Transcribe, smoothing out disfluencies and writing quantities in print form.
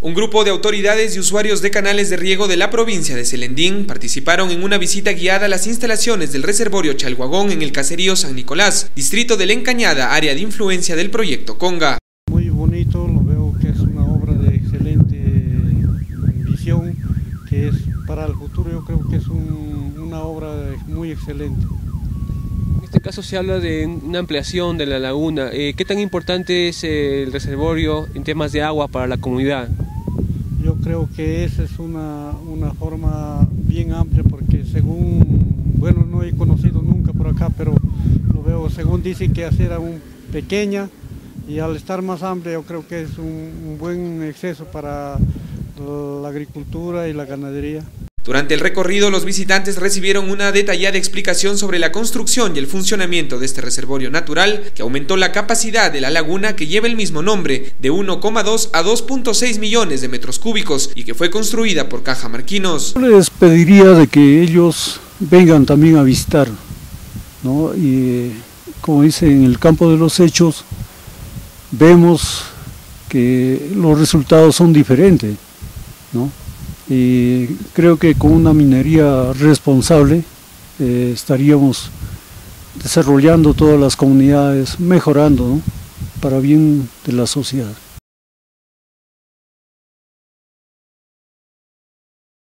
Un grupo de autoridades y usuarios de canales de riego de la provincia de Celendín participaron en una visita guiada a las instalaciones del reservorio Chalhuagón en el caserío San Nicolás, distrito de La Encañada, área de influencia del proyecto Conga. Muy bonito, lo veo que es una obra de excelente visión, que es para el futuro. Yo creo que es una obra muy excelente. En este caso se habla de una ampliación de la laguna. ¿Qué tan importante es el reservorio en temas de agua para la comunidad? Yo creo que esa es una forma bien amplia, porque según, bueno, no he conocido nunca por acá, pero lo veo, según dicen que hacer aún pequeña, y al estar más amplia yo creo que es un buen exceso para la agricultura y la ganadería. Durante el recorrido, los visitantes recibieron una detallada explicación sobre la construcción y el funcionamiento de este reservorio natural, que aumentó la capacidad de la laguna, que lleva el mismo nombre, de 1,2 a 2,6 millones de metros cúbicos y que fue construida por Cajamarquinos. Les pediría de que ellos vengan también a visitar, ¿no? Y como dice, en el campo de los hechos vemos que los resultados son diferentes, ¿no? Y creo que con una minería responsable estaríamos desarrollando todas las comunidades, mejorando, ¿no?, para bien de la sociedad.